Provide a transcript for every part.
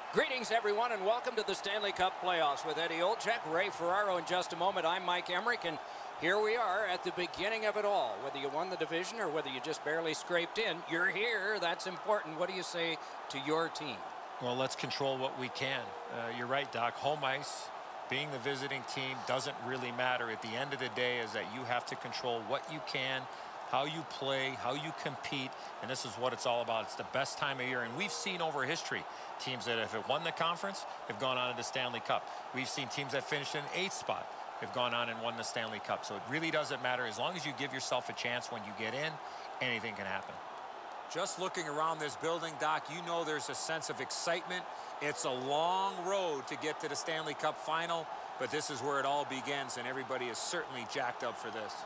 Greetings, everyone, and welcome to the Stanley Cup playoffs with Eddie Olczyk, Ray Ferraro. In just a moment, I'm Mike Emrick, and here we are at the beginning of it all. Whether you won the division or whether you just barely scraped in, you're here. That's important. What do you say to your team? Well, let's control what we can. You're right, Doc. Home ice, being the visiting team, doesn't really matter. At the end of the day is that you have to control what you can, how you play, how you compete, and this is what it's all about. It's the best time of year, and we've seen over history teams that have won the conference have gone on to the Stanley Cup. We've seen teams that finished in 8th spot have gone on and won the Stanley Cup. So it really doesn't matter. As long as you give yourself a chance when you get in, anything can happen. Just looking around this building, Doc, you know there's a sense of excitement. It's a long road to get to the Stanley Cup final, but this is where it all begins, and everybody is certainly jacked up for this.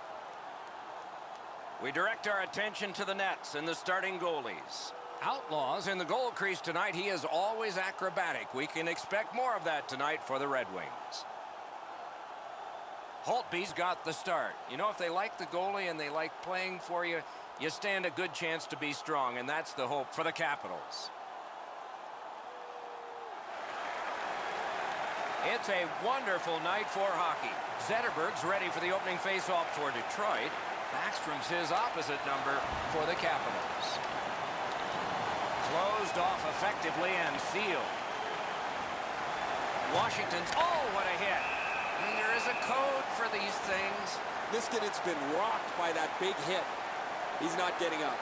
We direct our attention to the nets and the starting goalies. Outlaws in the goal crease tonight. He is always acrobatic. We can expect more of that tonight for the Red Wings. Holtby's got the start. You know, if they like the goalie and they like playing for you, you stand a good chance to be strong, and that's the hope for the Capitals. It's a wonderful night for hockey. Zetterberg's ready for the opening faceoff for Detroit. Backstrom's his opposite number for the Capitals. Closed off effectively and sealed. Washington's, oh, what a hit. And there is a code for these things. Niskanen's been rocked by that big hit. He's not getting up.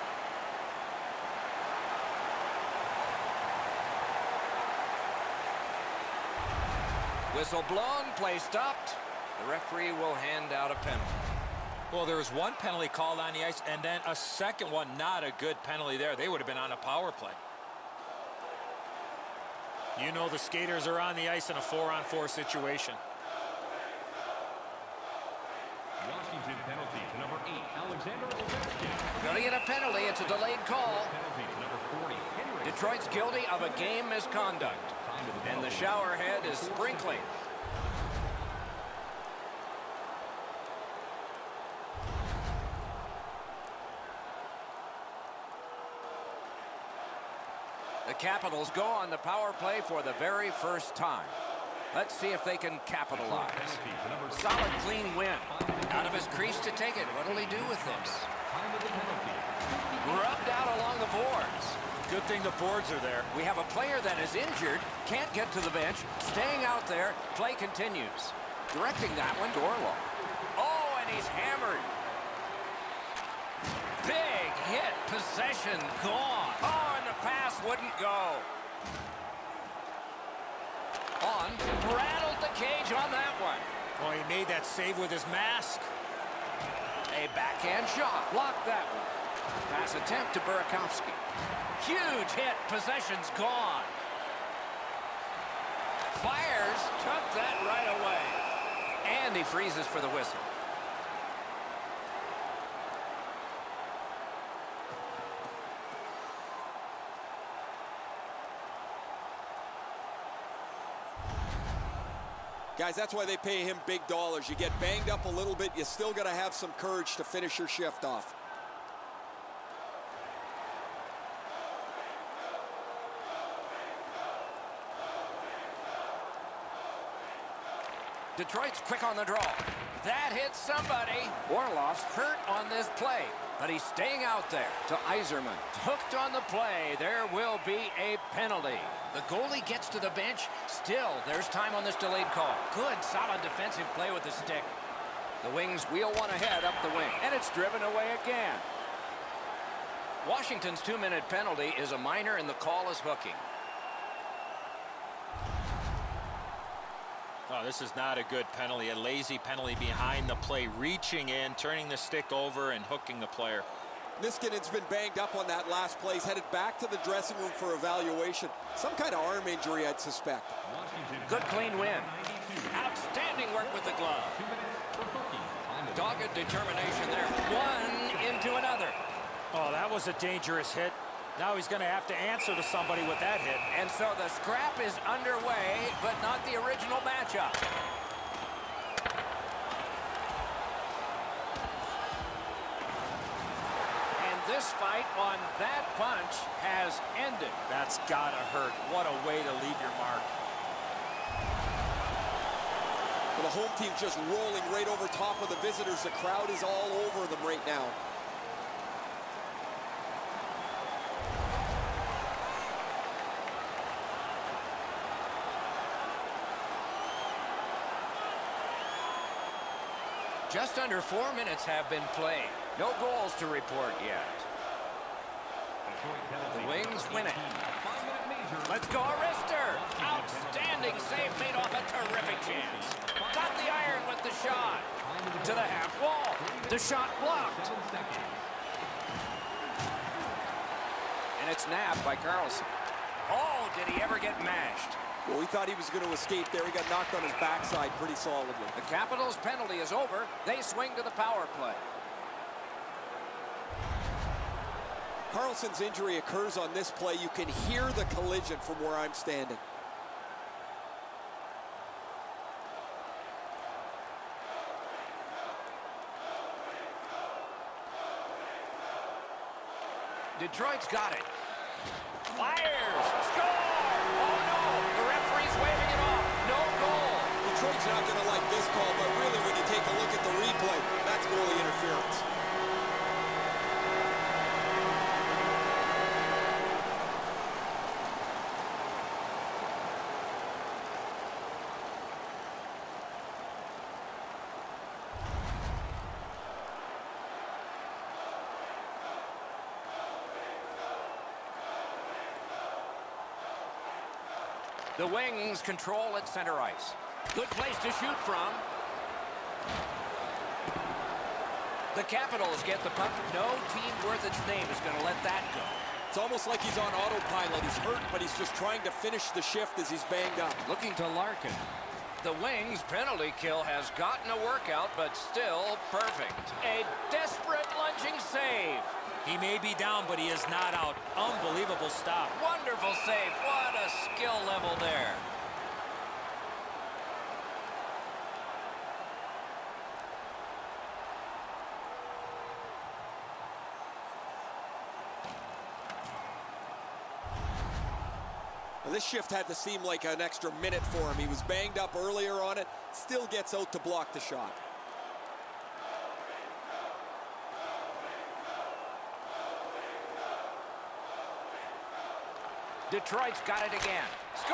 Whistle blown, play stopped. The referee will hand out a penalty. Well, there was one penalty called on the ice, and then a second one, not a good penalty there. They would have been on a power play. You know the skaters are on the ice in a 4-on-4 situation. Washington penalty to number 8, Alexander Ovechkin. Going to get a penalty. It's a delayed call. Penalty to number 40, Henry. Detroit's guilty of a game misconduct. And the shower head is sprinkling. The Capitals go on the power play for the very first time. Let's see if they can capitalize. Solid, clean win. Out of his crease to take it. What'll he do with this? Rubbed out along the boards. Good thing the boards are there. We have a player that is injured, can't get to the bench, staying out there. Play continues. Directing that one to Orlov. Oh, and he's hammered. Big hit, possession gone. Oh, and the pass wouldn't go. On, rattled the cage on that one. Oh, he made that save with his mask. A backhand shot, blocked that one. Pass attempt to Burakovsky. Huge hit, possession's gone. Fires, took that right away. And he freezes for the whistle. Guys, that's why they pay him big dollars. You get banged up a little bit, you still got to have some courage to finish your shift off. Detroit's quick on the draw. That hits somebody. Orlov's hurt on this play, but he's staying out there to Yzerman. Hooked on the play. There will be a penalty. The goalie gets to the bench. Still, there's time on this delayed call. Good, solid defensive play with the stick. The Wings wheel one ahead up the wing, and it's driven away again. Washington's 2-minute penalty is a minor, and the call is hooking. Oh, this is not a good penalty. A lazy penalty behind the play, reaching in, turning the stick over, and hooking the player. Niskanen's been banged up on that last play. He's headed back to the dressing room for evaluation. Some kind of arm injury, I'd suspect. Good, clean win. Outstanding work with the glove. Dogged determination there. One into another. Oh, that was a dangerous hit. Now he's going to have to answer to somebody with that hit. And so the scrap is underway, but not the original matchup. And This fight on that punch has ended. That's gotta hurt. What a way to leave your mark. Well, the home team just rolling right over top of the visitors. The crowd is all over them right now. Just under 4 minutes have been played. No goals to report yet. The Wings win it. Let's go, Arister. Outstanding save made off a terrific chance. Got the iron with the shot. To the half wall. The shot blocked. And it's nabbed by Carlson. Oh, did he ever get mashed? Well, we thought he was going to escape there. He got knocked on his backside pretty solidly. The Capitals' penalty is over. They swing to the power play. Carlson's injury occurs on this play. You can hear the collision from where I'm standing. Detroit's got it. Fires! Score! Oh, no! The referee's waving it off. No goal. Detroit's not going to like this call, but really, when you take a look at the replay, that's goalie interference. The Wings control at center ice. Good place to shoot from. The Capitals get the puck. No team worth its name is going to let that go. It's almost like he's on autopilot. He's hurt, but he's just trying to finish the shift as he's banged up. Looking to Larkin. The Wings' penalty kill has gotten a workout, but still perfect. A desperate lunging save. He may be down, but he is not out. Unbelievable stop. Wonderful save. What a skill level there. Well, this shift had to seem like an extra minute for him. He was banged up earlier on it. Still gets out to block the shot. Detroit's got it again. Score!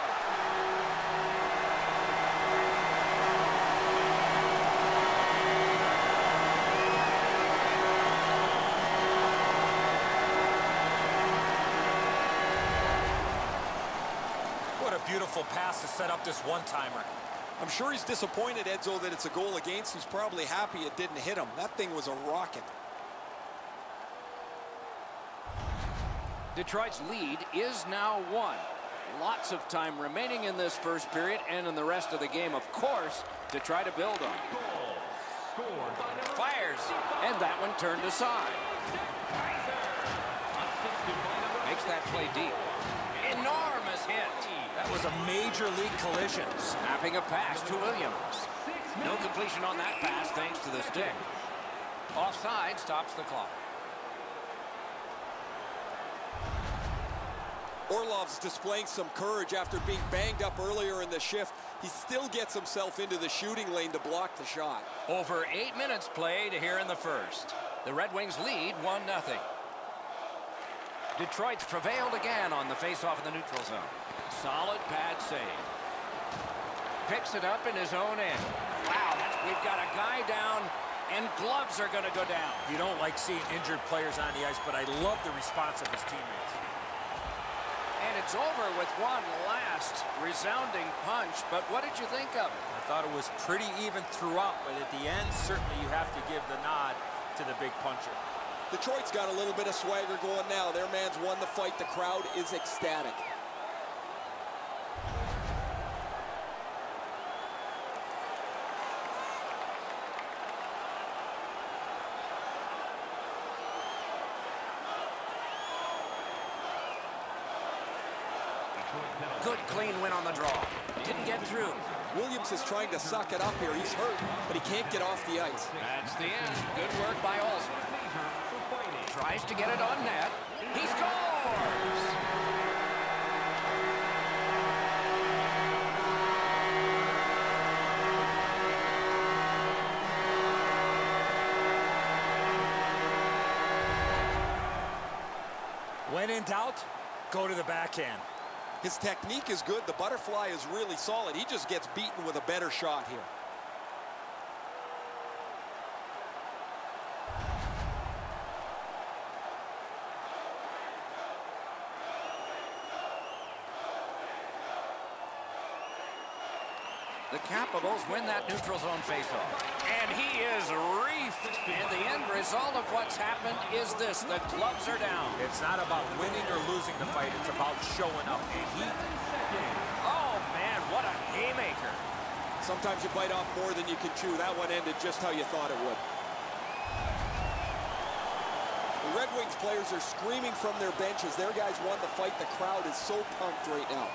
What a beautiful pass to set up this one-timer. I'm sure he's disappointed, Edzo, that it's a goal against. He's probably happy it didn't hit him. That thing was a rocket. Detroit's lead is now 1. Lots of time remaining in this first period and in the rest of the game, of course, to try to build on it. Fires, and that one turned aside. Makes that play deep. Enormous hit. That was a major league collision. Snapping a pass to Williams. No completion on that pass thanks to the stick. Offside stops the clock. Orlov's displaying some courage after being banged up earlier in the shift. He still gets himself into the shooting lane to block the shot. Over 8 minutes played here in the first. The Red Wings lead 1-0. Detroit's prevailed again on the faceoff in the neutral zone. Solid pad save. Picks it up in his own end. Wow, we've got a guy down, and gloves are going to go down. You don't like seeing injured players on the ice, but I love the response of his teammates. And it's over with one last resounding punch, but what did you think of it? I thought it was pretty even throughout, but at the end, certainly you have to give the nod to the big puncher. Detroit's got a little bit of swagger going now. Their man's won the fight. The crowd is ecstatic. Good clean win on the draw. Didn't get through. Williams is trying to suck it up here. He's hurt, but he can't get off the ice. That's the end. Good work by Olsen. tries to get it on net. He scores! When in doubt, go to the backhand. His technique is good. The butterfly is really solid. He just gets beaten with a better shot here. The Capitals win that neutral zone faceoff. And he is reefed. And the end result of what's happened is this. The gloves are down. It's not about winning or losing the fight. It's about showing up. And he... Oh, man, what a haymaker. Sometimes you bite off more than you can chew. That one ended just how you thought it would. The Red Wings players are screaming from their benches. Their guys won the fight. The crowd is so pumped right now.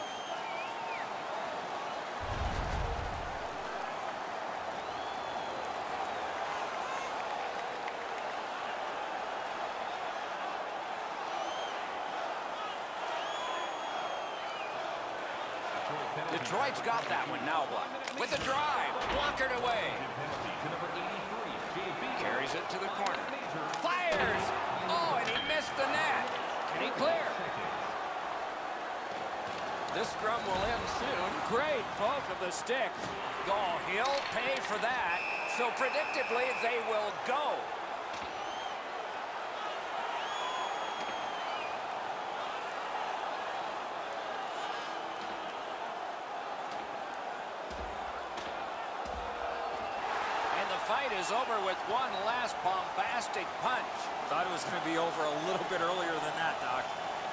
Detroit's got that one. Now what? With a drive. Blockered away. Carries it to the corner. Fires! Oh, and he missed the net. Can he clear? This scrum will end soon. Great poke of the stick. Oh, he'll pay for that. So predictably, they will go. Fight is over with one last bombastic punch. Thought it was going to be over a little bit earlier than that, Doc.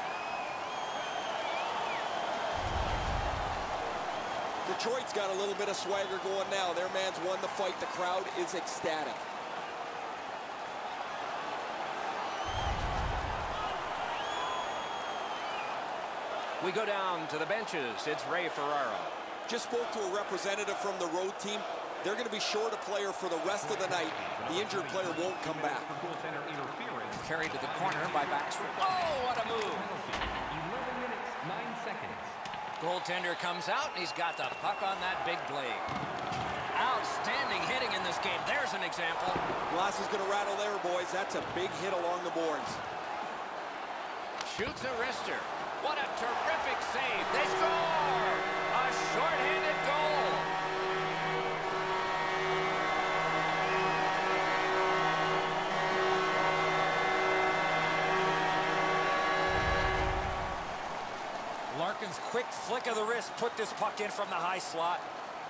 Detroit's got a little bit of swagger going now. Their man's won the fight. The crowd is ecstatic. We go down to the benches. It's Ray Ferraro. Just spoke to a representative from the road team. They're going to be short a player for the rest of the night. The injured player won't come back. Carried to the corner by Backstrom. Oh, what a move. 11 minutes, 9 seconds. Goaltender comes out, and he's got the puck on that big blade. Outstanding hitting in this game. There's an example. Glass is going to rattle there, boys. That's a big hit along the boards. Shoots a wrister. What a terrific save. They score! A shorthanded goal. Larkin's quick flick of the wrist put this puck in from the high slot.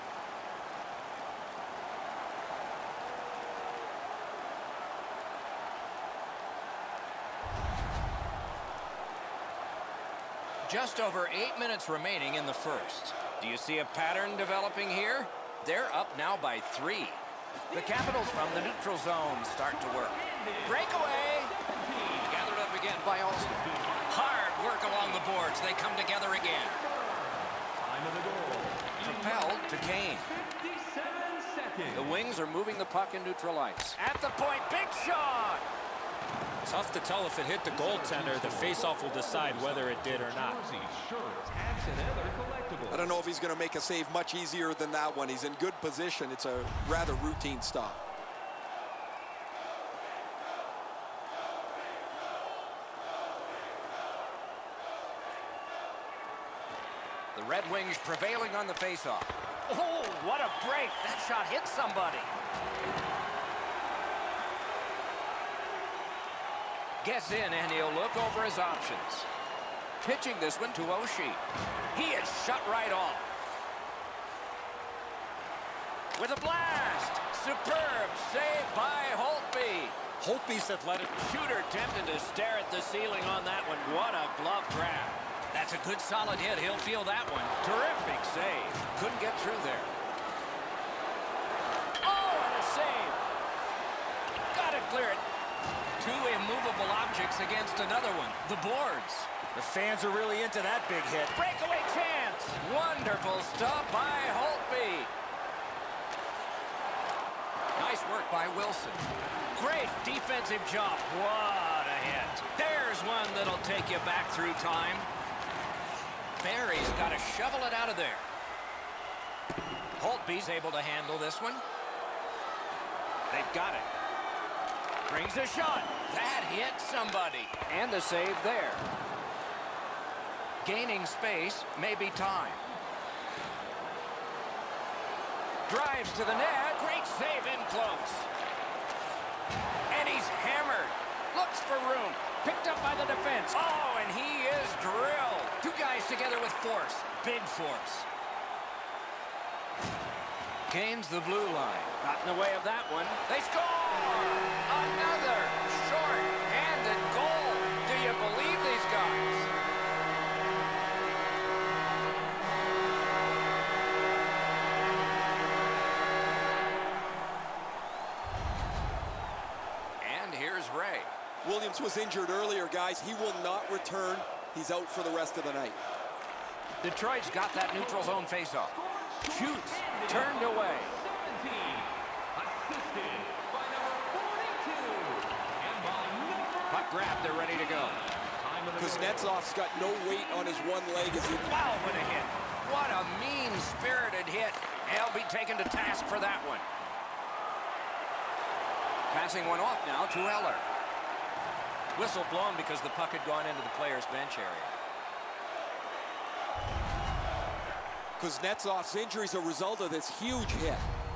Just over 8 minutes remaining in the first. Do you see a pattern developing here? They're up now by 3. The Capitals from the neutral zone start to work. Breakaway! Gathered up again by Olsen. Hard work along the boards. They come together again. Time of the goal. Propelled to Kane. 57 seconds. The Wings are moving the puck in neutral ice. At the point, big shot! Tough to tell if it hit the goaltender. The faceoff will decide whether it did or not. Shirts, hats, and other collectibles. I don't know if he's going to make a save much easier than that one. He's in good position. It's a rather routine stop. The Red Wings prevailing on the faceoff. Oh, what a break. That shot hit somebody. Gets in, and he'll look over his options. Pitching this one to Oshie. He is shut right off. With a blast. Superb save by Holtby. Holtby's athletic. Shooter tempted to stare at the ceiling on that one. What a glove grab. That's a good solid hit. He'll feel that one. Terrific save. Couldn't get through there. Oh, and a save. Got to clear it. Two immovable objects against another one. The boards. The fans are really into that big hit. Breakaway chance. Wonderful stop by Holtby. Nice work by Wilson. Great defensive job. What a hit. There's one that'll take you back through time. Barry's got to shovel it out of there. Holtby's able to handle this one. They've got it. Brings a shot. That hit somebody. And a save there. Gaining space, maybe time. Drives to the net. Great save in close. And he's hammered. Looks for room. Picked up by the defense. Oh, and he is drilled. Two guys together with force. Big force. Gains the blue line. Not in the way of that one. They score! Another short-handed goal. Do you believe these guys? And here's Ray. Williams was injured earlier, guys. He will not return. He's out for the rest of the night. Detroit's got that neutral zone faceoff. Shoots. Turned away. 17, assisted by number 42. And by number... Puck grab, they're ready to go. Kuznetsov's got no weight on his one leg as he... Wow, what a hit. What a mean-spirited hit. He'll be taken to task for that one. Passing one off now to Eller. Whistle blown because the puck had gone into the player's bench area. Kuznetsov's injury is a result of this huge hit.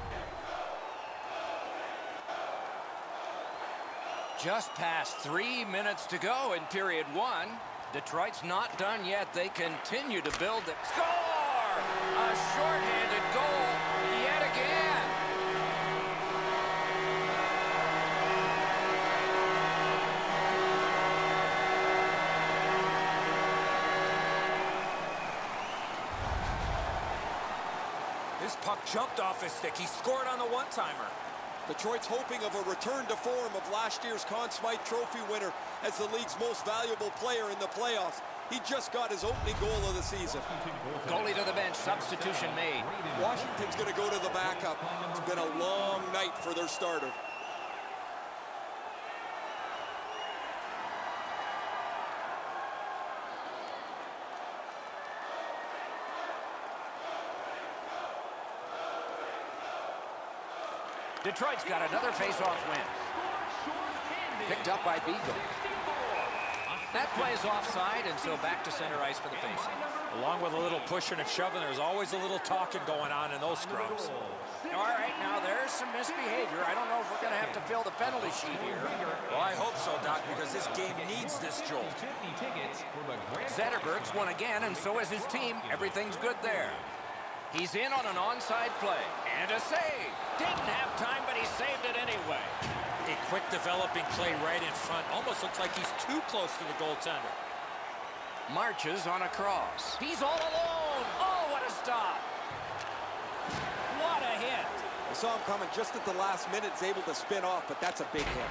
Just past 3 minutes to go in period one. Detroit's not done yet. They continue to build the score! A shorthanded goal yet again. This puck jumped off his stick. He scored on the one-timer. Detroit's hoping of a return to form of last year's Conn Smythe Trophy winner as the league's most valuable player in the playoffs. He just got his opening goal of the season. Goalie to the bench, substitution made. Washington's going to go to the backup. It's been a long night for their starter. Detroit's got another face-off win. Picked up by Beagle. That play's offside, and so back to center ice for the face. Along with a little pushing and shoving, there's always a little talking going on in those scrums. All right, now there's some misbehavior. I don't know if we're going to have to fill the penalty sheet here. Well, I hope so, Doc, because this game needs this jolt. Zetterberg's won again, and so is his team. Everything's good there. He's in on an onside play. And a save. Didn't have time, but he saved it anyway. A quick developing play right in front. Almost looks like he's too close to the goaltender. Marches on a cross. He's all alone. Oh, what a stop. What a hit. I saw him coming just at the last minute. He's able to spin off, but that's a big hit.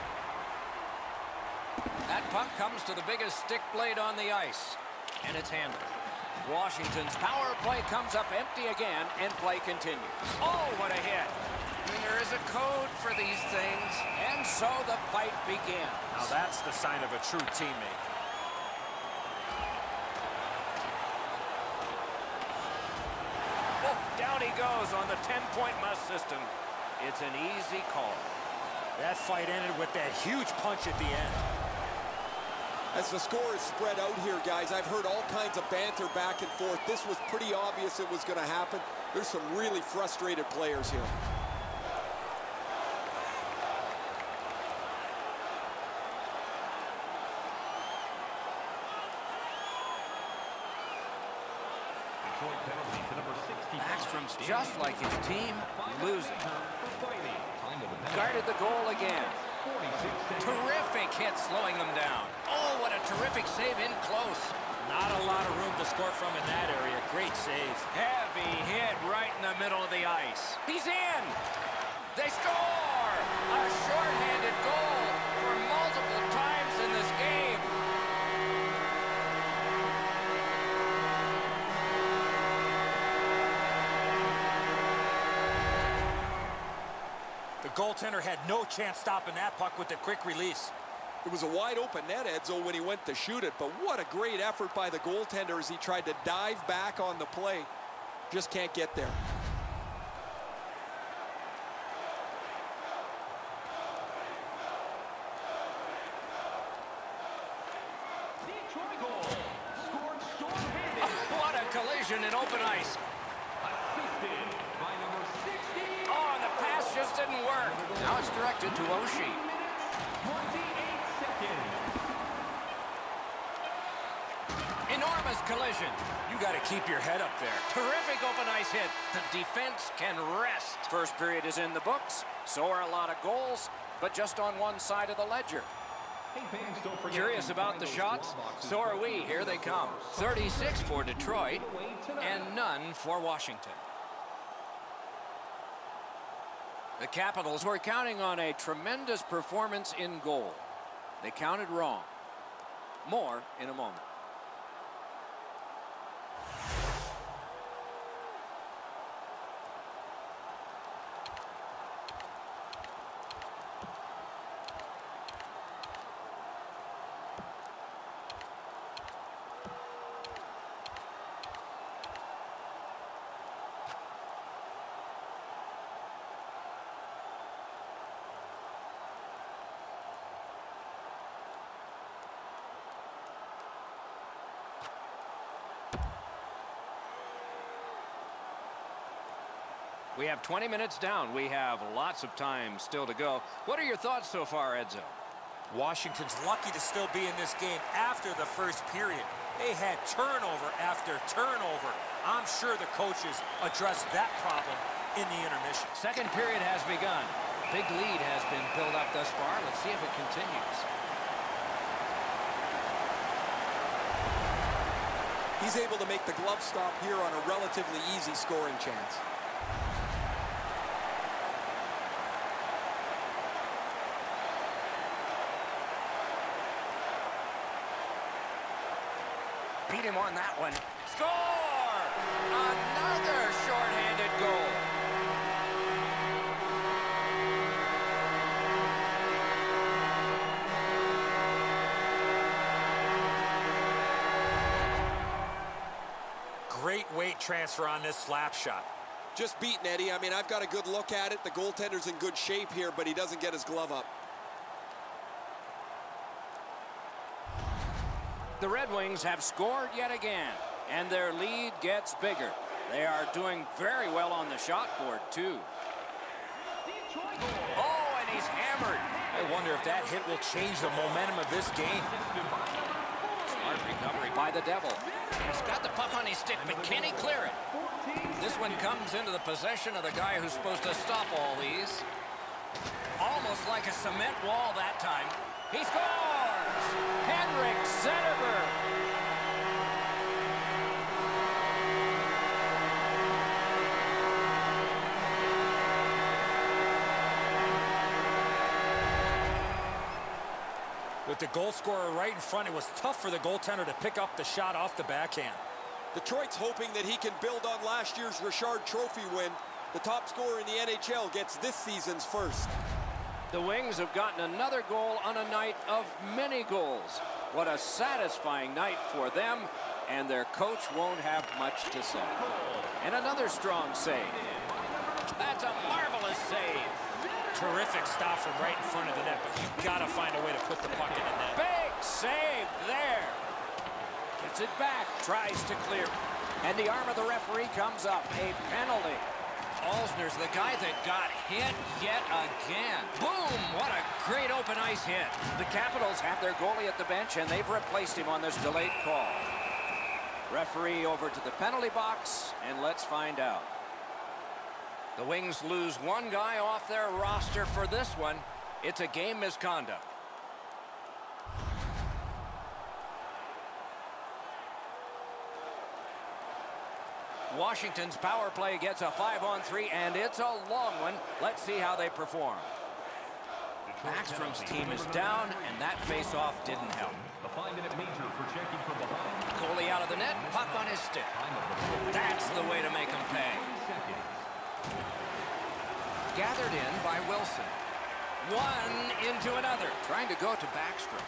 That puck comes to the biggest stick blade on the ice. And it's handled. Washington's power play comes up empty again, and play continues. Oh, what a hit. I mean, there is a code for these things, and so the fight begins. Now that's the sign of a true teammate. Oh, down he goes on the 10-point must system. It's an easy call. That fight ended with that huge punch at the end. As the score is spread out here, guys, I've heard all kinds of banter back and forth. This was pretty obvious it was going to happen. There's some really frustrated players here. Backstrom's just like his team, losing. Guarded the goal again. Terrific hit slowing them down. Oh, what a terrific save in close. Not a lot of room to score from in that area. Great save. Heavy hit right in the middle of the ice. He's in. They score! A shorthanded goal for multiple times in this game. goaltender had no chance stopping that puck with the quick release. It was a wide-open net, Edzo, when he went to shoot it, but what a great effort by the goaltender as he tried to dive back on the play. Just can't get there. Detroit goal. Scored short-handed. What a collision in open ice. Assisted by number 60. Oh, the pass just didn't work. Now it's directed to Oshie. 28 seconds. Enormous collision. You got to keep your head up there. Terrific open ice hit. The defense can rest. First period is in the books. So are a lot of goals, but just on one side of the ledger. Hey, fans, don't forget Curious to about find the those shots? wall boxes So are for we. Here they come. 36 for Detroit and none for Washington. The Capitals were counting on a tremendous performance in goal. They counted wrong. More in a moment. We have 20 minutes down. We have lots of time still to go. What are your thoughts so far, Edzo? Washington's lucky to still be in this game after the first period. They had turnover after turnover. I'm sure the coaches addressed that problem in the intermission. Second period has begun. Big lead has been built up thus far. Let's see if it continues. He's able to make the glove stop here on a relatively easy scoring chance. Beat him on that one. Score! Another shorthanded goal. Great weight transfer on this slap shot. Just beaten, Eddie. I mean, I've got a good look at it. The goaltender's in good shape here, but he doesn't get his glove up. The Red Wings have scored yet again, and their lead gets bigger. They are doing very well on the shot board, too. Oh, and he's hammered. I wonder if that hit will change the momentum of this game. Smart recovery by the Devil. He's got the puck on his stick, but can he clear it? This one comes into the possession of the guy who's supposed to stop all these. Almost like a cement wall that time. He scores! Henrik Zetterberg. With the goal scorer right in front, it was tough for the goaltender to pick up the shot off the backhand. Detroit's hoping that he can build on last year's Richard Trophy win. The top scorer in the NHL gets this season's first. The Wings have gotten another goal on a night of many goals. What a satisfying night for them, and their coach won't have much to say. And another strong save. That's a marvelous save. Terrific stop from right in front of the net, but you've got to find a way to put the puck in the net. Big save there. Gets it back, tries to clear. And the arm of the referee comes up. A penalty. Alzner's the guy that got hit yet again. Boom! What a great open ice hit. The Capitals have their goalie at the bench, and they've replaced him on this delayed call. Referee over to the penalty box, and let's find out. The Wings lose one guy off their roster for this one. It's a game misconduct. Washington's power play gets a 5-on-3, and it's a long one. Let's see how they perform. Backstrom's team is down, and that face-off didn't help. A 5-minute major for checking from behind. Goalie out of the net, puck on his stick. That's the way to make him pay. gathered in by Wilson. One into another. Trying to go to Backstrom.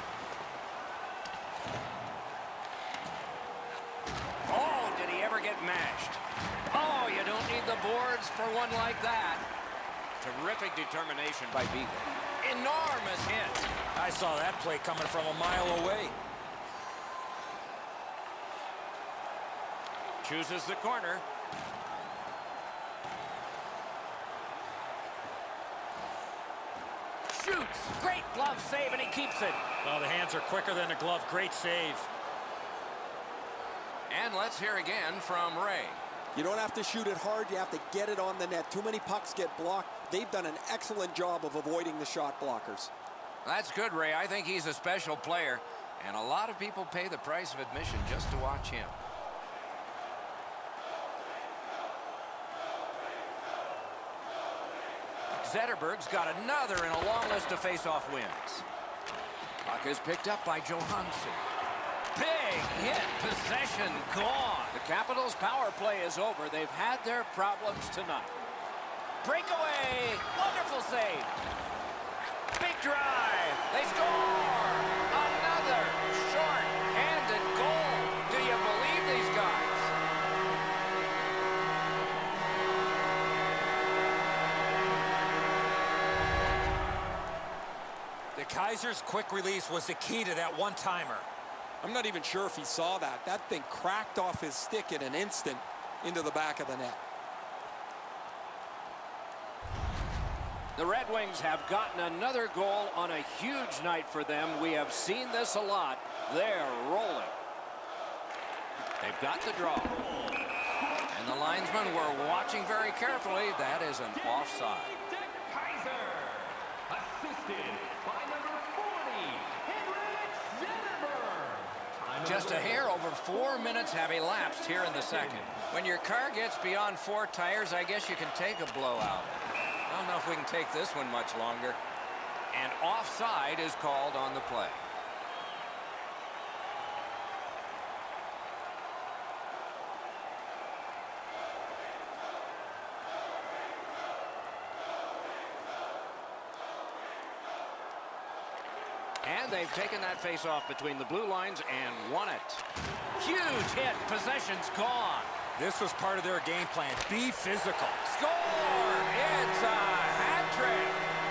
Oh, did he ever get mashed? Oh, you don't need the boards for one like that. Terrific determination by Beagle. Enormous hit. I saw that play coming from a mile away. Chooses the corner. Shoots. Great glove save, and he keeps it. Well, the hands are quicker than the glove. Great save. And let's hear again from Ray. You don't have to shoot it hard. You have to get it on the net. Too many pucks get blocked. They've done an excellent job of avoiding the shot blockers. That's good, Ray. I think he's a special player, and a lot of people pay the price of admission just to watch him. Zetterberg's got another in a long list of face-off wins. Puck is picked up by Johansson. Big hit, possession gone. The Capitals' power play is over. They've had their problems tonight. Breakaway, wonderful save. Big drive, they score. Another short-handed goal. Do you believe these guys? The Kaiser's quick release was the key to that one-timer. I'm not even sure if he saw that. That thing cracked off his stick in an instant into the back of the net. The Red Wings have gotten another goal on a huge night for them. We have seen this a lot. They're rolling. They've got the draw. And the linesmen were watching very carefully. That is an offside. Kaiser, assisted by number 40, Henrik Zetterberg. Just a hair over 4 minutes have elapsed here in the second. When your car gets beyond 4 tires, I guess you can take a blowout. I don't know if we can take this one much longer. And offside is called on the play. And they've taken that face-off between the blue lines and won it. Huge hit. Possession's gone. This was part of their game plan. Be physical. Score! It's a hat trick.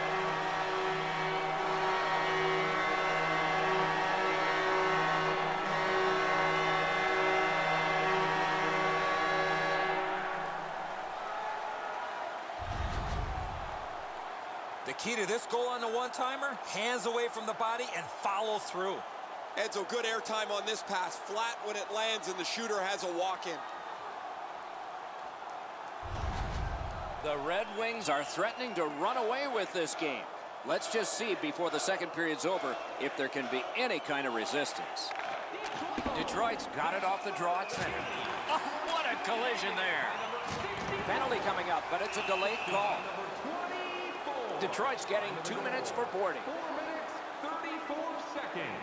The key to this goal on the one-timer, hands away from the body and follow through. Edzo, good airtime on this pass. Flat when it lands and the shooter has a walk-in. The Red Wings are threatening to run away with this game. Let's just see before the second period's over if there can be any kind of resistance. Detroit's got it off the draw at center. Oh, what a collision there. Penalty coming up, but it's a delayed call. Detroit's getting 2 minutes for boarding. 4 minutes, 34 seconds.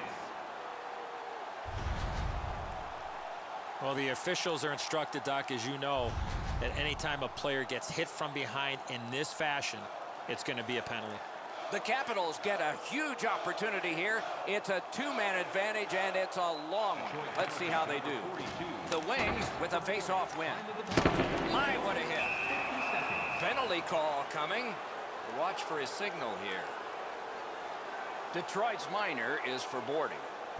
Well, the officials are instructed, Doc, as you know, that any time a player gets hit from behind in this fashion, it's going to be a penalty. The Capitals get a huge opportunity here. It's a 2-man advantage, and it's a long one. Let's see how they do. The Wings with a face-off win. My, what a hit. Penalty call coming. Watch for his signal here. Detroit's minor is for boarding.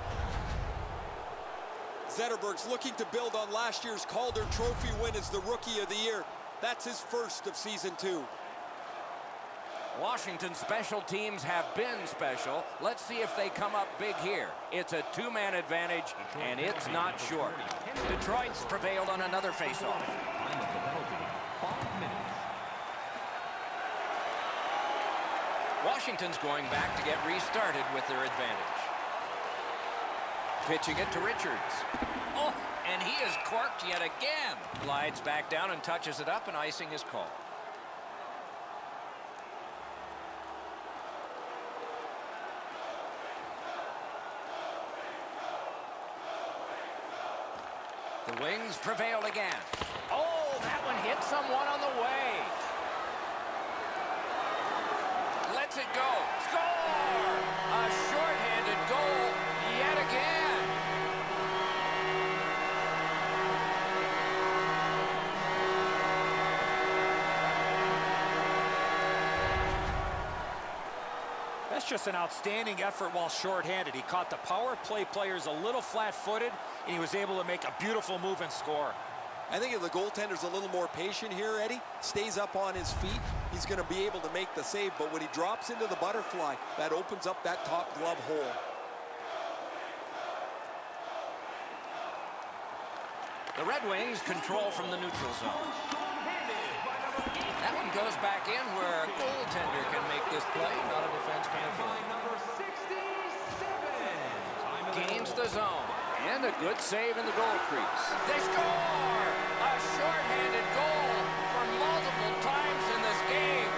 Zetterberg's looking to build on last year's Calder Trophy win as the Rookie of the Year. That's his first of season 2. Washington's special teams have been special. Let's see if they come up big here. It's a 2-man advantage, and it's not short. Detroit's prevailed on another faceoff. Time of the penalty, 5 minutes. Washington's going back to get restarted with their advantage. Pitching it to Richards. Oh, and he is corked yet again. Glides back down and touches it up, and icing is called. The Wings prevail again. Oh, that one hit someone on the way. lets it go. Score! A shorthanded goal yet again. That's just an outstanding effort while shorthanded. He caught the power play players a little flat-footed, and he was able to make a beautiful move and score. I think if the goaltender's a little more patient here, Eddie, stays up on his feet, he's going to be able to make the save. But when he drops into the butterfly, that opens up that top glove hole. The Red Wings control from the neutral zone. That one goes back in where a goaltender can make this play, not a defenseman. Gains the zone. And a good save in the goal crease. They score! A shorthanded goal for multiple times in this game.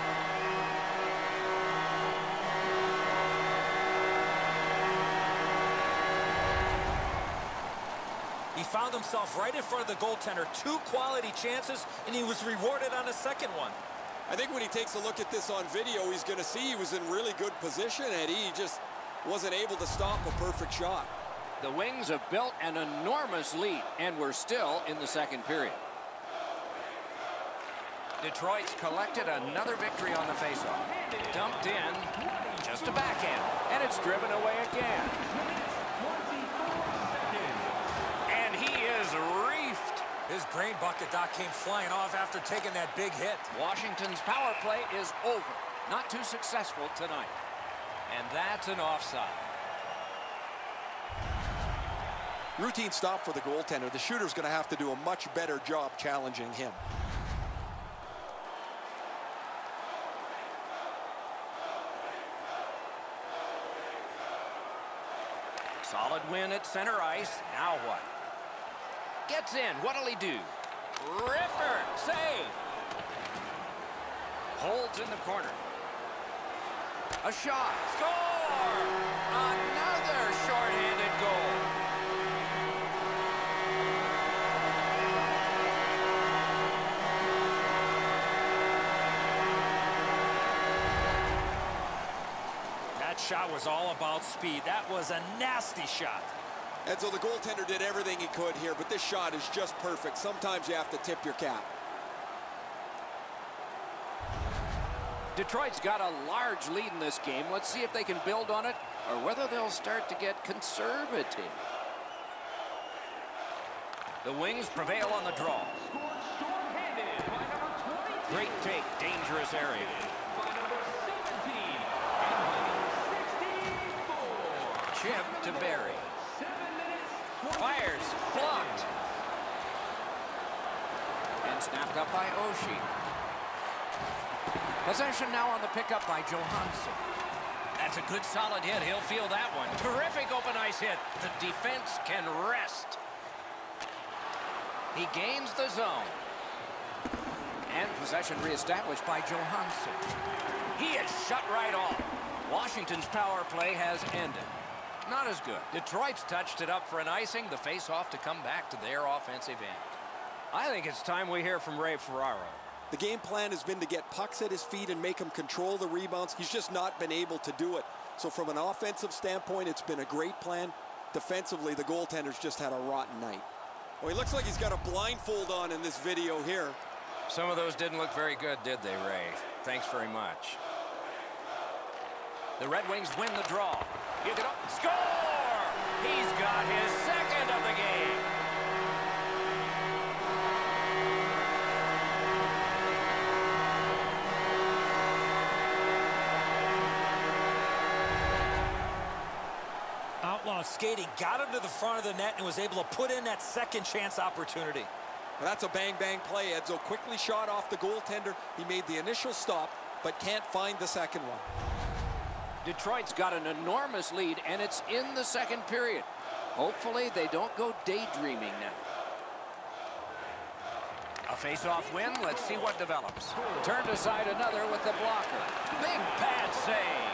He found himself right in front of the goaltender. 2 quality chances, and he was rewarded on the second one. I think when he takes a look at this on video, he's going to see he was in really good position, Eddie. He just wasn't able to stop a perfect shot. The Wings have built an enormous lead, and we're still in the second period. Detroit's collected another victory on the faceoff. Dumped in, just a backhand, and it's driven away again. And he is reefed. His brain bucket, Doc, came flying off after taking that big hit. Washington's power play is over. Not too successful tonight. And that's an offside. Routine stop for the goaltender. The shooter's going to have to do a much better job challenging him. Solid win at center ice. Now what? Gets in. What'll he do? Ripper. Save. Holds in the corner. A shot. Score! Another shorthanded goal. That shot was all about speed. That was a nasty shot. And so the goaltender did everything he could here, but this shot is just perfect. Sometimes you have to tip your cap. Detroit's got a large lead in this game. Let's see if they can build on it or whether they'll start to get conservative. The Wings prevail on the draw. Great take, dangerous area. Chip to Barry. Fires, blocked. And snapped up by Oshie. Possession now on the pickup by Johansson. That's a good solid hit. He'll feel that one. Terrific open ice hit. The defense can rest. He gains the zone. And possession reestablished by Johansson. He is shut right off. Washington's power play has ended. Not as good. Detroit's touched it up for an icing. The face-off to come back to their offensive end. I think it's time we hear from Ray Ferraro. The game plan has been to get pucks at his feet and make him control the rebounds. He's just not been able to do it. So from an offensive standpoint, it's been a great plan. Defensively, the goaltender's just had a rotten night. Well, he looks like he's got a blindfold on in this video here. Some of those didn't look very good, did they, Ray? Thanks very much. The Red Wings win the draw. You get up, score! He's got his second of the game. Outlaw skating, got him to the front of the net and was able to put in that second chance opportunity. Well, that's a bang-bang play. Edzo quickly shot off the goaltender. He made the initial stop, but can't find the second one. Detroit's got an enormous lead, and it's in the second period. Hopefully, they don't go daydreaming now. A face-off win. Let's see what develops. Turned aside another with the blocker. Big pad save.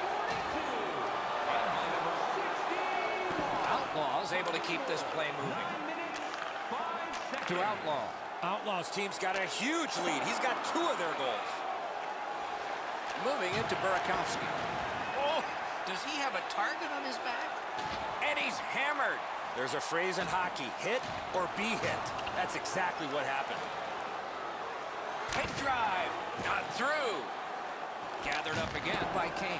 Outlaws able to keep this play moving. To Outlaw. Outlaws team's got a huge lead. He's got 2 of their goals. moving it to Burakovsky. Oh, does he have a target on his back? And he's hammered. There's a phrase in hockey, hit or be hit. That's exactly what happened. Big drive, not through. Gathered up again by Kane.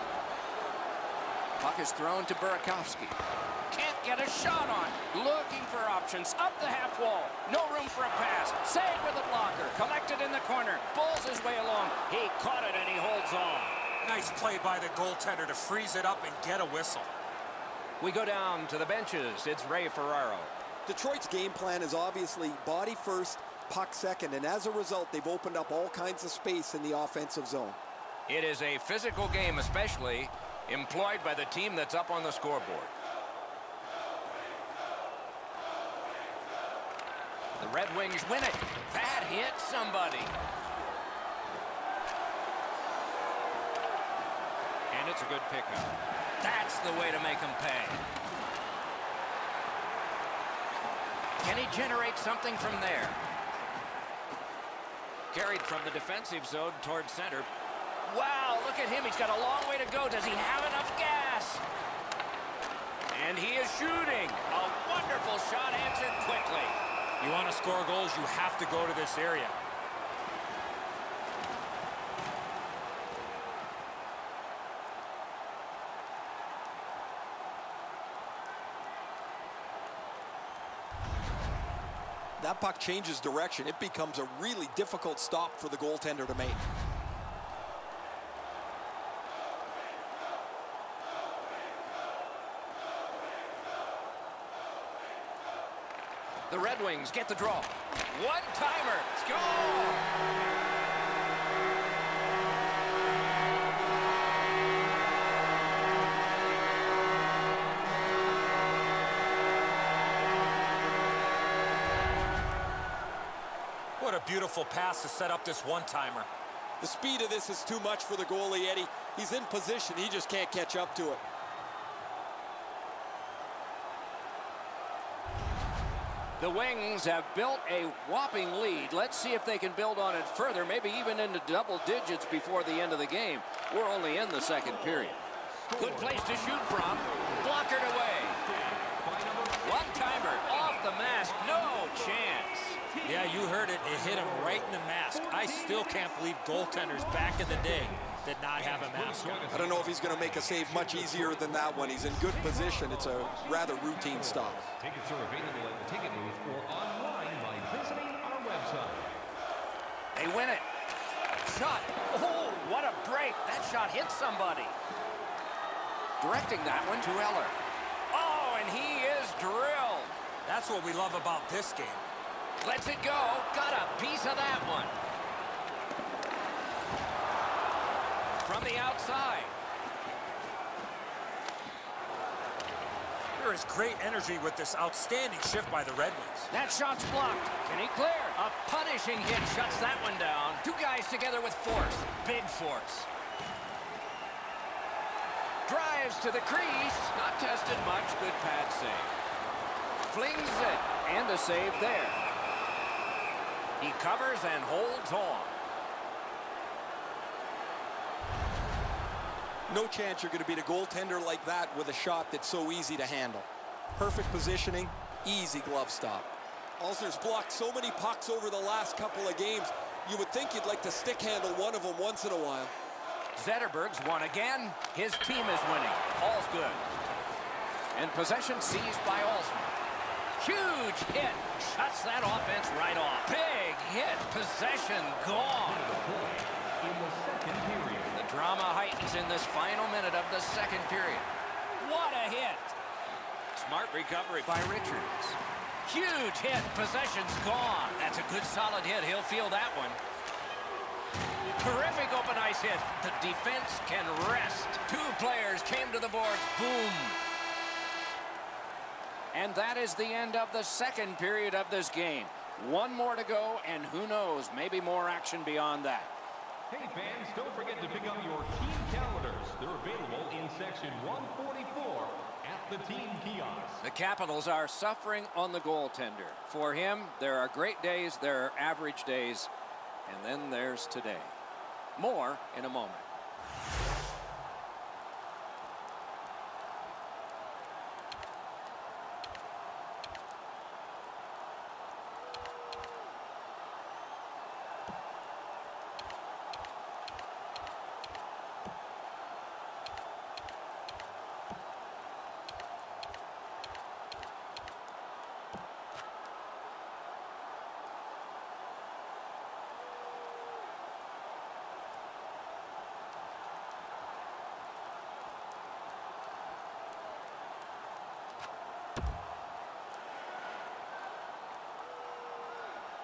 Puck is thrown to Burakovsky. Can't get a shot on. Looking for options. Up the half wall. No room for a pass. Saved with a blocker. Collected in the corner. Pulls his way along. He caught it and he holds on. Nice play by the goaltender to freeze it up and get a whistle. We go down to the benches. It's Ray Ferraro. Detroit's game plan is obviously body first, puck second, and as a result, they've opened up all kinds of space in the offensive zone. It is a physical game, especially employed by the team that's up on the scoreboard. The Red Wings win it. That hit somebody. And it's a good pickup. That's the way to make them pay. Can he generate something from there? Carried from the defensive zone toward center. Wow, look at him. He's got a long way to go. Does he have enough gas? And he is shooting. A wonderful shot answered quickly. You want to score goals, you have to go to this area. That puck changes direction. It becomes a really difficult stop for the goaltender to make. The Red Wings get the draw. One-timer. Score! What a beautiful pass to set up this one-timer. The speed of this is too much for the goalie, Eddie. He's in position. He just can't catch up to it. The Wings have built a whopping lead. Let's see if they can build on it further, maybe even into double digits before the end of the game. We're only in the second period. Good place to shoot from. Blockered away. One-timer off the mask. No chance. Yeah, you heard it. It hit him right in the mask. I still can't believe goaltenders back in the day did not have a mask on. I don't know if he's going to make a save much easier than that one. He's in good position. It's a rather routine stop. Tickets are available at the ticket booth or online by visiting our website. They win it. Shot. Oh, what a break. That shot hit somebody. Directing that one to Eller. Oh, and he is drilled. That's what we love about this game. Lets it go. Got a piece of that one. From the outside. There is great energy with this outstanding shift by the Red Wings. That shot's blocked. Can he clear? A punishing hit shuts that one down. Two guys together with force. Big force. Drives to the crease. Not tested much. Good pad save. Flings it. And a save there. He covers and holds on. No chance you're going to beat a goaltender like that with a shot that's so easy to handle. Perfect positioning, easy glove stop. Alzner's blocked so many pucks over the last couple of games, you would think you'd like to stick handle one of them once in a while. Zetterberg's won again. His team is winning. All's good. And possession seized by Alzner. Huge hit. Shuts that offense right off. Big hit. Possession gone. In the second period. The drama heightens in this final minute of the second period. What a hit. Smart recovery by Richards. Huge hit. Possession's gone. That's a good solid hit. He'll feel that one. Terrific open ice hit. The defense can rest. Two players came to the boards. Boom. And that is the end of the second period of this game. One more to go, and who knows, maybe more action beyond that. Hey fans, don't forget to pick up your team calendars. They're available in section 144 at the team kiosk. The Capitals are suffering on the goaltender. For him, there are great days, there are average days, and then there's today. More in a moment.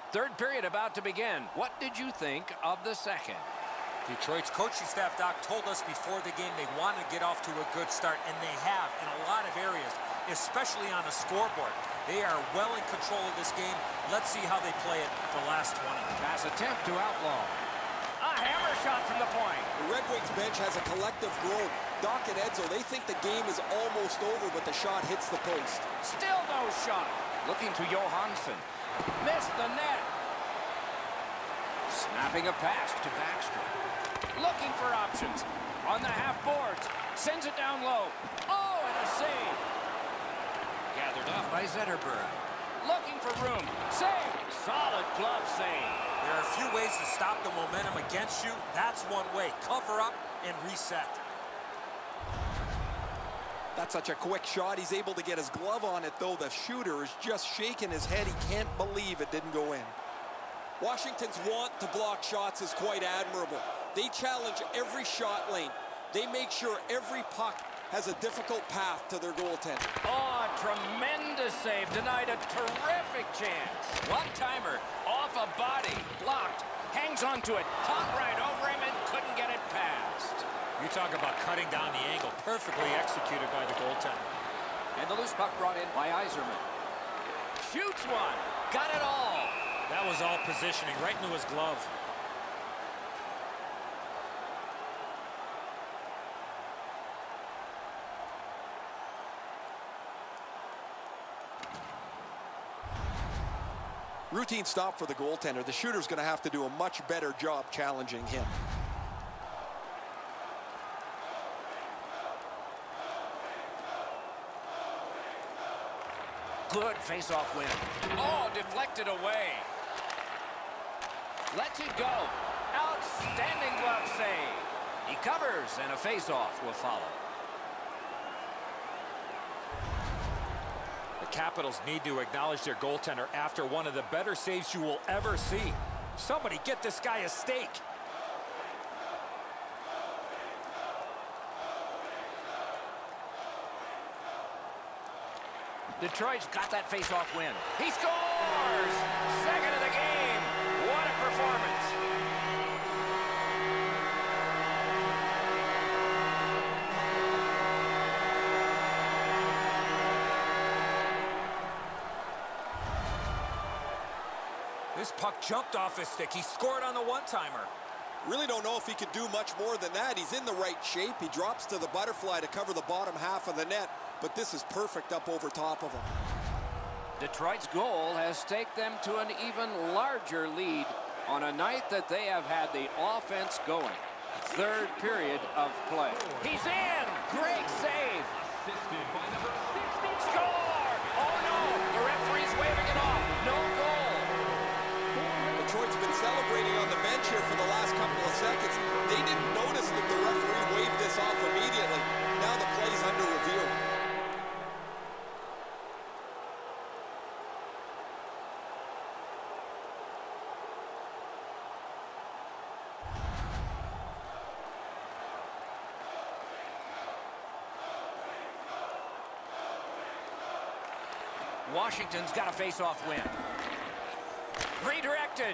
Third period about to begin. What did you think of the second? Detroit's coaching staff, Doc, told us before the game they want to get off to a good start, and they have in a lot of areas, especially on the scoreboard. They are well in control of this game. Let's see how they play it the last 20. Pass attempt to Outlaw. A hammer shot from the point. The Red Wings bench has a collective groan. Doc and Edzo, they think the game is almost over, but the shot hits the post. Still no shot. Looking to Johansson. Missed the net. Snapping a pass to Backstrom. Looking for options. On the half boards. Sends it down low. Oh, and a save. Gathered up by Zetterberg. Looking for room. Save. Solid glove save. There are a few ways to stop the momentum against you. That's one way. Cover up and reset. That's such a quick shot. He's able to get his glove on it, though. The shooter is just shaking his head. He can't believe it didn't go in. Washington's want to block shots is quite admirable. They challenge every shot lane. They make sure every puck has a difficult path to their goaltender. Oh, tremendous save. Denied a terrific chance. One-timer off a body. Blocked. Hangs onto it. Hung right over him and couldn't get it past. You talk about cutting down the angle. Perfectly executed by the goaltender. And the loose puck brought in by Yzerman. Shoots one. Got it all. That was all positioning right into his glove. Routine stop for the goaltender. The shooter's going to have to do a much better job challenging him. Good face-off win. Oh, deflected away. Lets it go. Outstanding glove save. He covers, and a face-off will follow. The Capitals need to acknowledge their goaltender after one of the better saves you will ever see. Somebody get this guy a steak. Detroit's got that face-off win. He scores! Second of the game. What a performance. This puck jumped off his stick. He scored on the one-timer. Really don't know if he could do much more than that. He's in the right shape. He drops to the butterfly to cover the bottom half of the net, but this is perfect up over top of him. Detroit's goal has staked them to an even larger lead on a night that they have had the offense going. Third period of play. He's in! Great save! Assisted by number 60. Score! Oh no! The referee's waving it off. No goal. Detroit's been celebrating on the bench here for the last couple of seconds. They didn't notice that the referee waved this off immediately. Now the play's under review. Washington's got a face-off win. Redirected.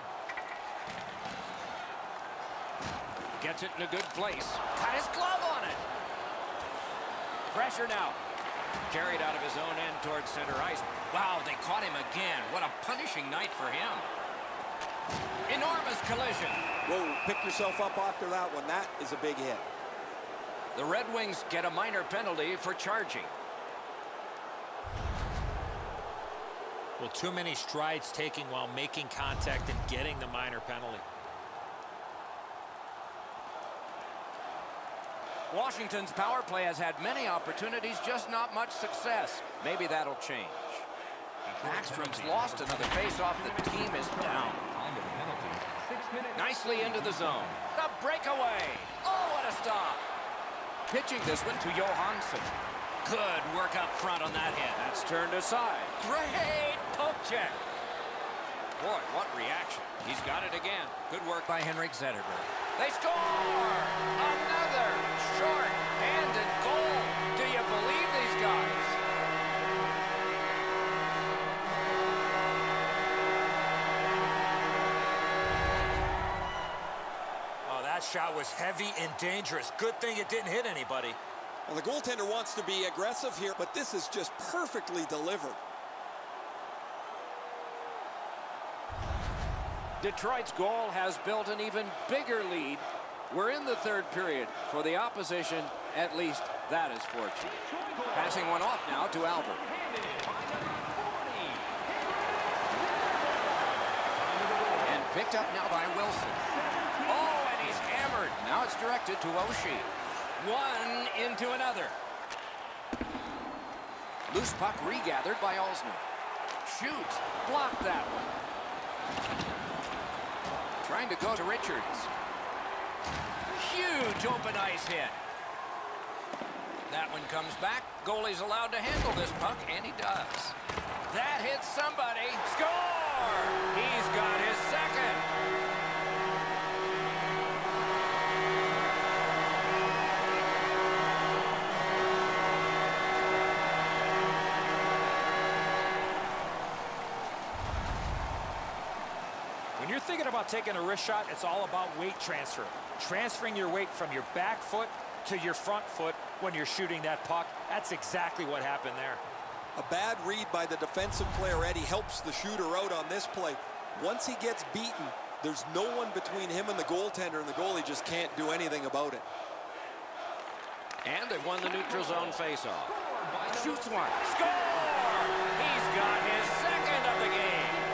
Gets it in a good place. Got his glove on it. Pressure now. Carried out of his own end towards center ice. Wow, they caught him again. What a punishing night for him. Enormous collision. Whoa, pick yourself up after that one. That is a big hit. The Red Wings get a minor penalty for charging. Well, too many strides taking while making contact and getting the minor penalty. Washington's power play has had many opportunities, just not much success. Maybe that'll change. Backstrom's lost another face-off. The team is down. Time of the penalty. 6 minutes. Nicely into the zone. The breakaway. Oh, what a stop. Pitching this one to Johansson. Good work up front on that hit. That's turned aside. Great poke check. Boy, what reaction. He's got it again. Good work by Henrik Zetterberg. They score! Another short-handed goal. Do you believe these guys? shot was heavy and dangerous. Good thing it didn't hit anybody. Well, the goaltender wants to be aggressive here, but this is just perfectly delivered. Detroit's goal has built an even bigger lead. We're in the third period. For the opposition, at least that is fortunate. Passing one off now to Albert. And picked up now by Wilson. Oh, and he's hammered. Now it's directed to Oshie. One into another. Loose puck regathered by Alsner. Shoots. Blocked that one. Trying to go to Richards. Huge open ice hit. That one comes back. Goalie's allowed to handle this puck, and he does. That hits somebody. Score! He's got his second. When you're thinking about taking a wrist shot, it's all about weight transfer. Transferring your weight from your back foot to your front foot when you're shooting that puck. That's exactly what happened there. A bad read by the defensive player, Eddie, helps the shooter out on this play. Once he gets beaten, there's no one between him and the goaltender, and the goalie just can't do anything about it. And they've won the neutral zone faceoff. Shoots one. Score! He's got his second of the game.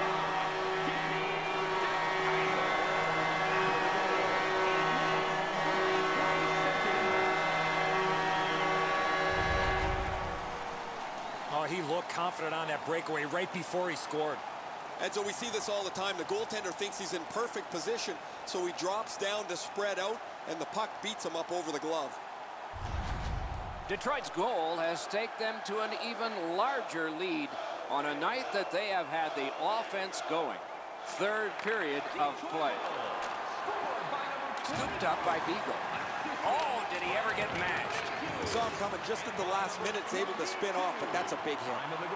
Oh, he looked confident on that breakaway right before he scored. And so we see this all the time. The goaltender thinks he's in perfect position, so he drops down to spread out, and the puck beats him up over the glove. Detroit's goal has taken them to an even larger lead on a night that they have had the offense going. Third period of play. Scooped up by Beagle. Oh, did he ever get mashed? Saw him coming just at the last minute, able to spin off, but that's a big hit.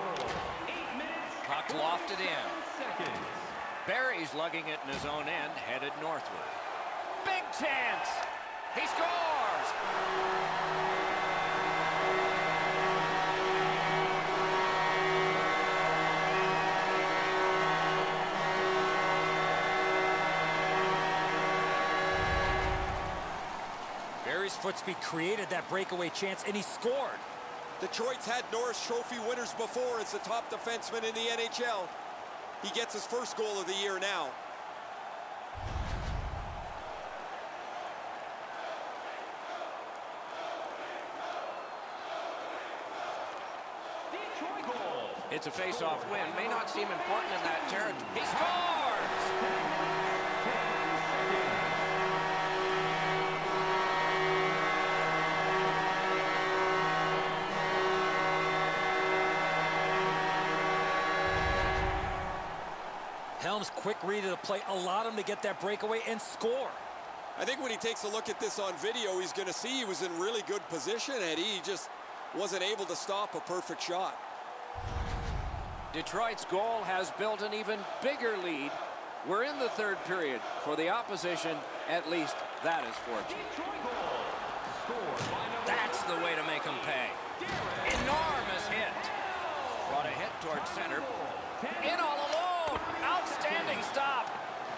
Puck lofted in. Barry's lugging it in his own end, headed northward. Big chance! He scores! Barry's footspeed created that breakaway chance, and he scored. Detroit's had Norris Trophy winners before as the top defenseman in the NHL. He gets his first goal of the year now. It's a face-off win. May not seem important in that territory. He scores! Helm's quick read of the play allowed him to get that breakaway and score. I think when he takes a look at this on video, he's going to see he was in really good position, Eddie. He just wasn't able to stop a perfect shot. Detroit's goal has built an even bigger lead. We're in the third period. For the opposition, at least that is fortunate. That's the way to make them pay. Enormous hit. Brought a hit towards center. In all alone. Outstanding stop.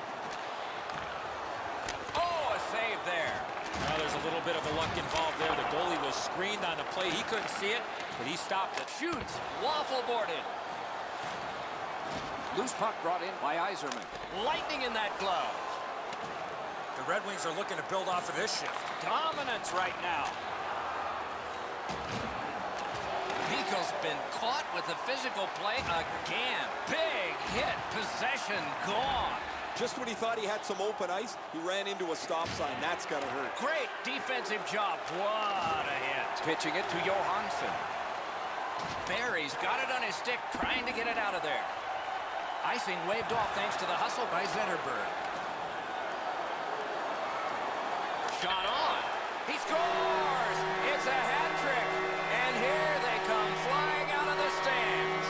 Oh, a save there. Well, there's a little bit of a luck involved there. The goalie was screened on the play. He couldn't see it, but he stopped it. Shoots. Waffle boarded. Loose puck brought in by Yzerman. Lightning in that glove. The Red Wings are looking to build off of this shift. Dominance right now. Michel's been caught with the physical play again. Big hit. Possession gone. Just when he thought he had some open ice, he ran into a stop sign. That's got to hurt. Great defensive job. What a hit. Pitching it to Johansson. Barry's got it on his stick, trying to get it out of there. Icing waved off thanks to the hustle by Zetterberg. Shot on. He scores! It's a hat trick. And here they come flying out of the stands.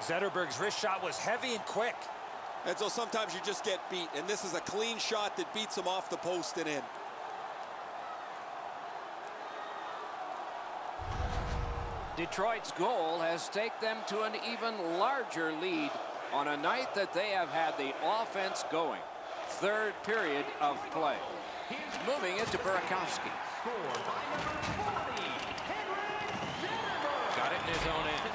Zetterberg's wrist shot was heavy and quick. And so sometimes you just get beat, and this is a clean shot that beats him off the post and in. Detroit's goal has taken them to an even larger lead on a night that they have had the offense going. Third period of play. Moving it to Burakovsky. Got it in his own end.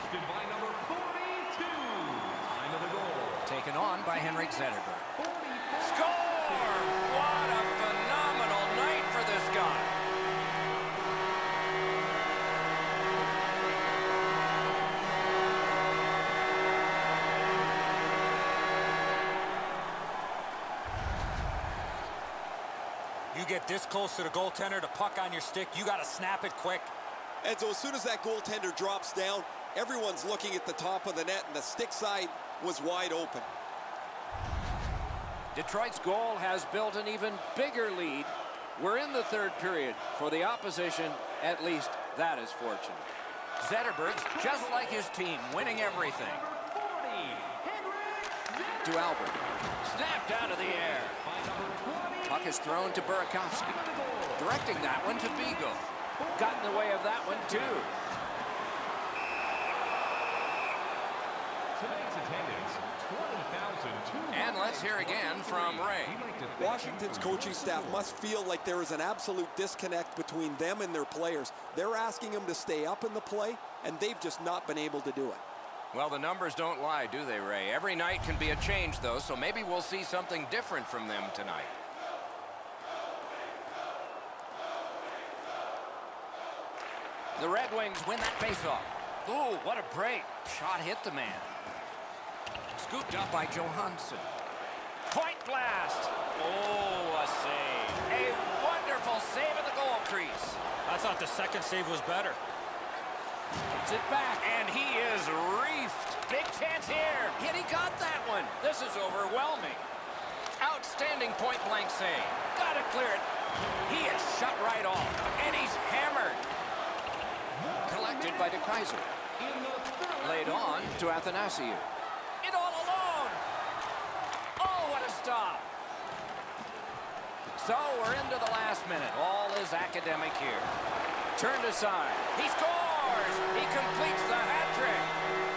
Taken on by Henrik Zetterberg. Score! What a phenomenal night for this guy. You get this close to the goaltender, the puck on your stick, you got to snap it quick. And so as soon as that goaltender drops down, everyone's looking at the top of the net, and the stick side was wide open. Detroit's goal has built an even bigger lead. We're in the third period. For the opposition, at least that is fortunate. Zetterberg's just like his team, winning everything. To Albert. Snapped out of the air. Puck is thrown to Burakovsky. Directing that one to Beagle. Got in the way of that one, too. Tonight's attendance, 20,200. And let's hear again from Ray. Washington's coaching staff must feel like there is an absolute disconnect between them and their players. They're asking them to stay up in the play, and they've just not been able to do it. Well, the numbers don't lie, do they, Ray? Every night can be a change, though, so maybe we'll see something different from them tonight. The Red Wings win that faceoff. Ooh, what a break. Shot hit the man. Scooped up by Johansson. Point blast. Oh, a save. A wonderful save at the goal crease. I thought the second save was better. Gets it back, and he is reefed. Big chance here. Yet he got that one. This is overwhelming. Outstanding point-blank save. Got to clear it. He is shut right off, and he's hammered. Collected by DeKaiser. Laid on to Athanasiou. It all alone. Oh, what a stop. So we're into the last minute. All is academic here. Turned aside. He scores. He completes the hat trick.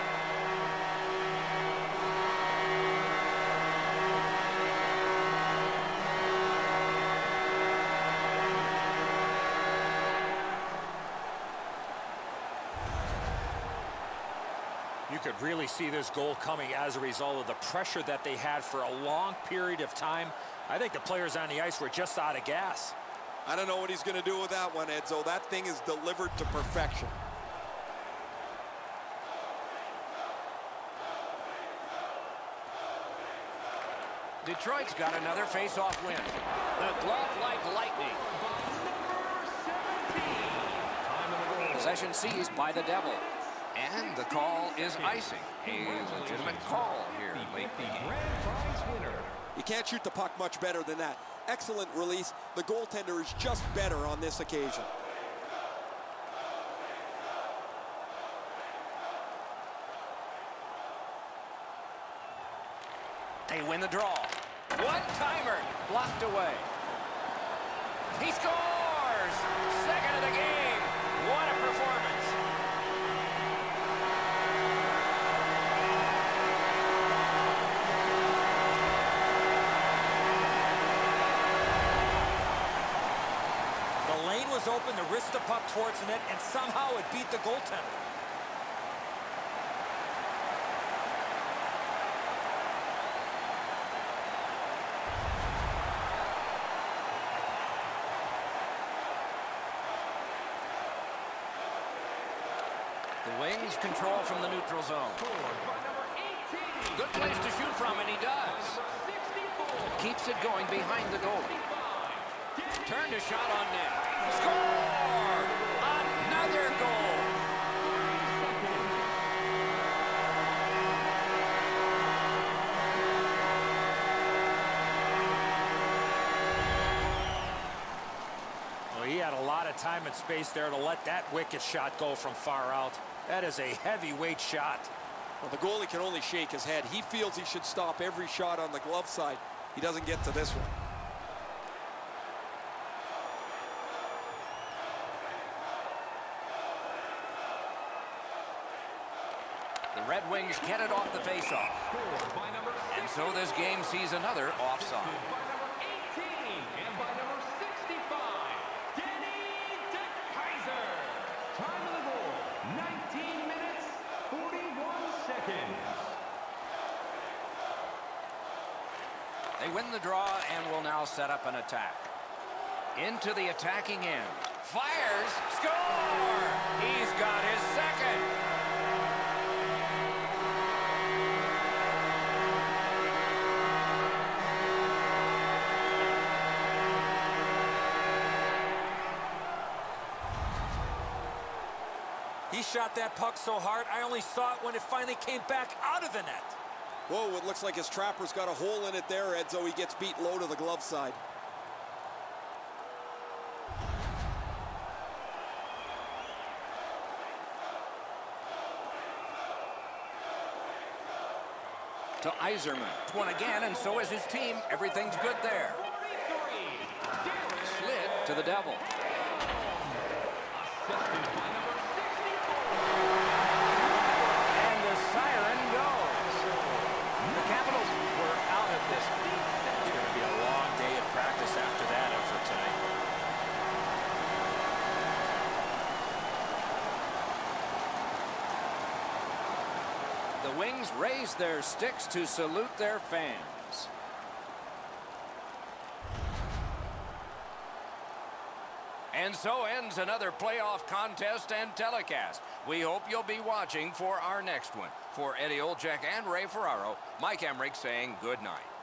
You could really see this goal coming as a result of the pressure that they had for a long period of time. I think the players on the ice were just out of gas. I don't know what he's going to do with that one, Edzo. That thing is delivered to perfection. Detroit's got another face-off win. The glove like lightning. Possession seized by the Devil. And the call is icing. A legitimate call here late in the game. You can't shoot the puck much better than that. Excellent release. The goaltender is just better on this occasion. They win the draw. One-timer blocked away. He scores! Second of the game. What a performance. The lane was open to wrist the puck towards the net, and somehow it beat the goaltender. The Wings control from the neutral zone. Good place to shoot from, and he does. Keeps it going behind the goal. Turned a shot on net. Score! Another goal! Well, he had a lot of time and space there to let that wicked shot go from far out. That is a heavyweight shot. Well, the goalie can only shake his head. He feels he should stop every shot on the glove side. He doesn't get to this one. The Red Wings get it off the faceoff. And so this game sees another offside. By number 18 and by number 65, Danny DeKaiser. Time of the goal, 19 minutes, 41 seconds. They win the draw and will now set up an attack. Into the attacking end. Fires. Score! He's got his second. He shot that puck so hard, I only saw it when it finally came back out of the net. Whoa, it looks like his trapper's got a hole in it there, Edzo. He gets beat low to the glove side. To Yzerman. One again, and so is his team. Everything's good there. Slid to the Devil. And the siren goes. The Capitals were out of this. It's going to be a long day of practice after that effort tonight. The Wings raise their sticks to salute their fans. And so ends another playoff contest and telecast. We hope you'll be watching for our next one. For Eddie Olczyk and Ray Ferraro, Mike Emrick saying good night.